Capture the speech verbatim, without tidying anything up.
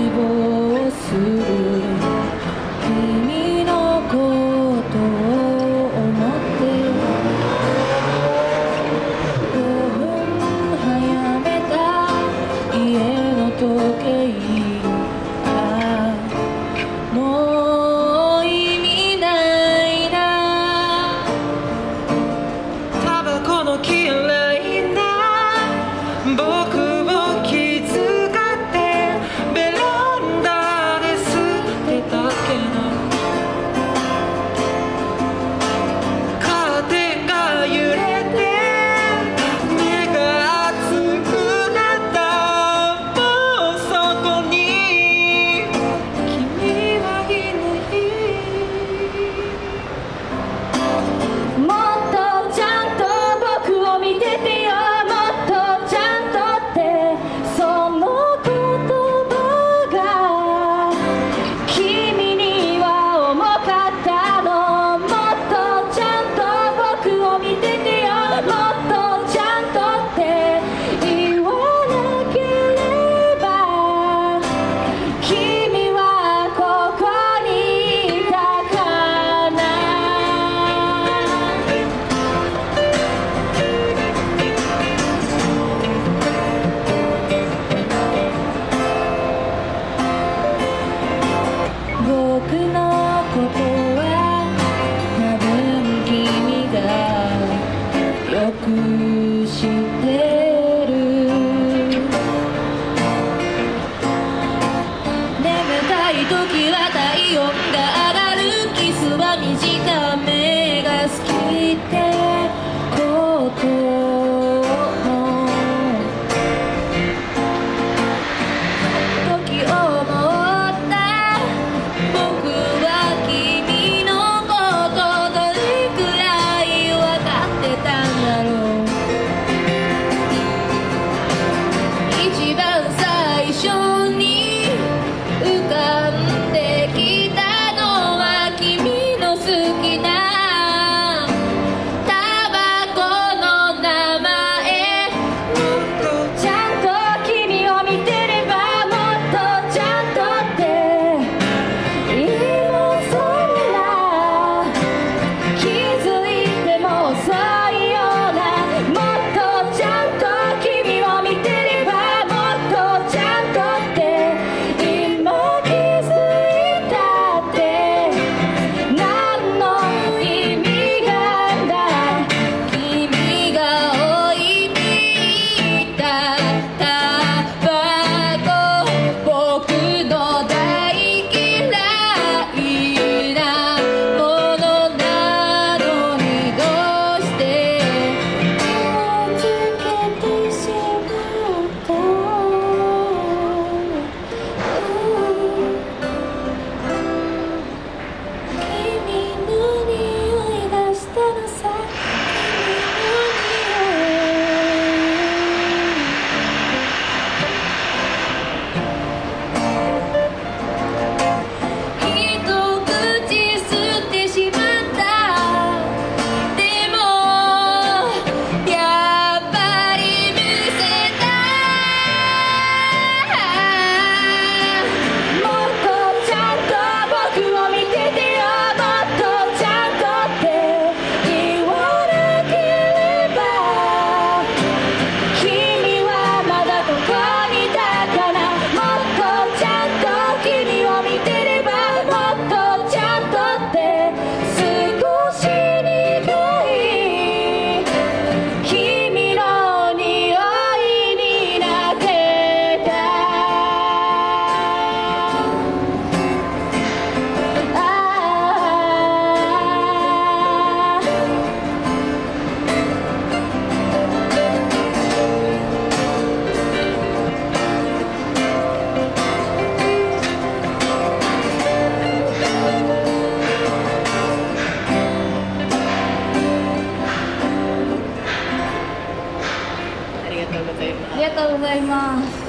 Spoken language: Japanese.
望する君のことを思ってごふん早めた家の時計がもう意味ないな。 タバコの嫌いな僕を気遣ってベランダで捨てたけどカーテンが揺れて目が熱くなったもうそこに君はいないもっとちゃんと僕を見ててよ。もっとちゃんとってその言葉が君には重かったの。もっとちゃんと僕を見ててよ。もっとちゃんとって言わなければ君はここにいたかな。僕のことは多分君がよく知ってる。眠たい時は体温が上がる。キスは短めが好きってことも時を思った僕は君のことどれくらい分かってたんだろう。一番最初に浮かんできたのは君の好きなタバコの名前。もっとちゃんと君を見てればもっとちゃんとって今そんな気づいても遅いような。もっとちゃんと君を見てればもっとちゃんとって今気づいたって何の意味があんだ。君が置いていたタバコ僕の大嫌いなものなのにどうしてつけてしまった君の匂いがしたのさ。一口吸ってしまった。でもやっぱりむせた。もっとちゃんと僕を見ててよ。もっとちゃんとって言わなければ君はまだここにいたかな。もっとちゃんと君を見てればもっとちゃんとって少し苦い君の匂いになってた。 ありがとうございます。 ありがとうございます。